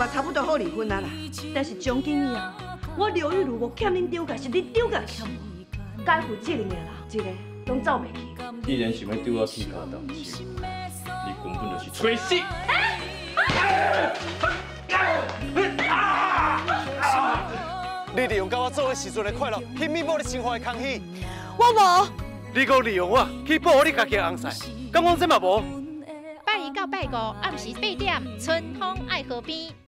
差不多好离婚啊啦。但是从今以后，我刘玉茹无欠恁丢家，是恁丢家欠我，该负责任的人，一个拢走袂去。 既然想要对我起脚动手，你根本就是吹死！ 你利用甲我做伙时阵的快乐，去弥补你生活的空虚。 我无。 你讲利用我去保护你家己的红婿，敢讲这嘛无？ 拜一到拜五暗时8点，春风爱河边。